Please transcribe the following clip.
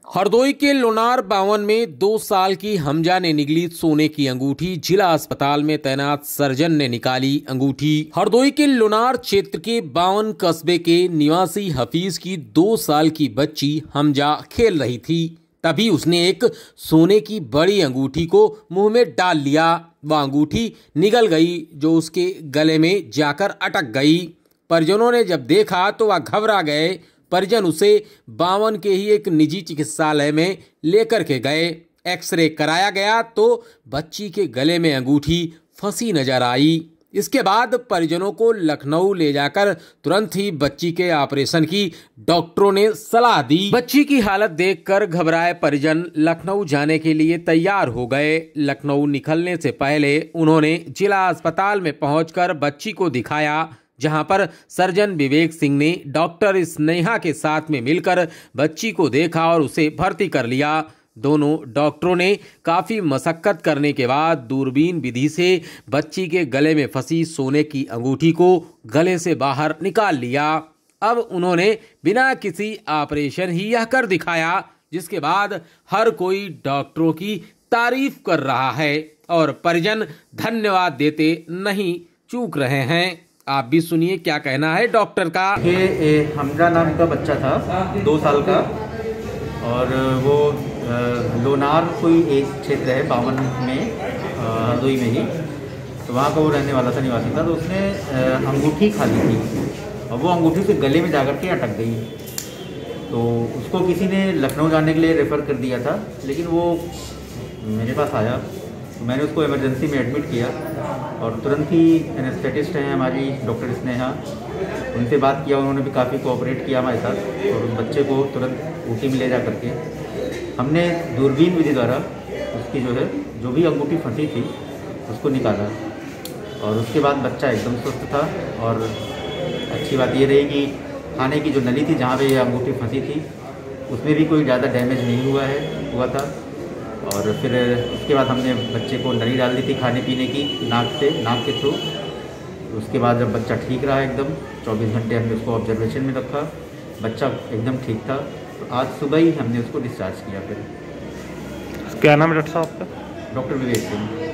हरदोई के लोनार बावन में 2 साल की हमजा ने निगली सोने की अंगूठी। जिला अस्पताल में तैनात सर्जन ने निकाली अंगूठी। हरदोई के लोनार क्षेत्र के बावन कस्बे के निवासी हफीज की 2 साल की बच्ची हमजा खेल रही थी, तभी उसने एक सोने की बड़ी अंगूठी को मुंह में डाल लिया। वह अंगूठी निगल गई, जो उसके गले में जाकर अटक गई। परिजनों ने जब देखा तो वह घबरा गए। परिजन उसे बावन के ही एक निजी चिकित्सालय में लेकर के गए। एक्सरे कराया गया तो बच्ची के गले में अंगूठी फंसी नजर आई। इसके बाद परिजनों को लखनऊ ले जाकर तुरंत ही बच्ची के ऑपरेशन की डॉक्टरों ने सलाह दी। बच्ची की हालत देखकर घबराए परिजन लखनऊ जाने के लिए तैयार हो गए। लखनऊ निकलने से पहले उन्होंने जिला अस्पताल में पहुंचकर बच्ची को दिखाया, जहां पर सर्जन विवेक सिंह ने डॉक्टर स्नेहा के साथ में मिलकर बच्ची को देखा और उसे भर्ती कर लिया। दोनों डॉक्टरों ने काफी मशक्कत करने के बाद दूरबीन विधि से बच्ची के गले में फंसी सोने की अंगूठी को गले से बाहर निकाल लिया। अब उन्होंने बिना किसी ऑपरेशन ही यह कर दिखाया, जिसके बाद हर कोई डॉक्टरों की तारीफ कर रहा है और परिजन धन्यवाद देते नहीं चूक रहे हैं। आप भी सुनिए क्या कहना है डॉक्टर का। ये हमजा नाम का बच्चा था 2 साल का, और वो लोनार कोई एक क्षेत्र है बावन में, हरदोई में ही, तो वहाँ का वो रहने वाला था, निवासी था। तो उसने अंगूठी खा ली थी और वो अंगूठी से गले में जाकर के अटक गई। तो उसको किसी ने लखनऊ जाने के लिए रेफ़र कर दिया था, लेकिन वो मेरे पास आया तो मैंने उसको इमरजेंसी में एडमिट किया और तुरंत ही एनेस्थेटिस्ट हैं हमारी डॉक्टर स्नेहा, उनसे बात किया। उन्होंने भी काफ़ी कोऑपरेट किया हमारे साथ और उस बच्चे को तुरंत ऊटी में ले जा करके हमने दूरबीन विधि द्वारा उसकी जो भी अंगूठी फंसी थी उसको निकाला, और उसके बाद बच्चा एकदम स्वस्थ था। और अच्छी बात ये रही कि खाने की जो नली थी जहाँ पे ये अंगूठी फंसी थी उसमें भी कोई ज़्यादा डैमेज नहीं हुआ था। और फिर उसके बाद हमने बच्चे को नली डाल दी थी खाने पीने की नाक के थ्रू। उसके बाद जब बच्चा ठीक रहा एकदम 24 घंटे हमने उसको ऑब्जर्वेशन में रखा, बच्चा एकदम ठीक था। तो आज सुबह ही हमने उसको डिस्चार्ज किया। फिर क्या नाम है डॉक्टर साहब आपका? डॉक्टर विवेक सिंह।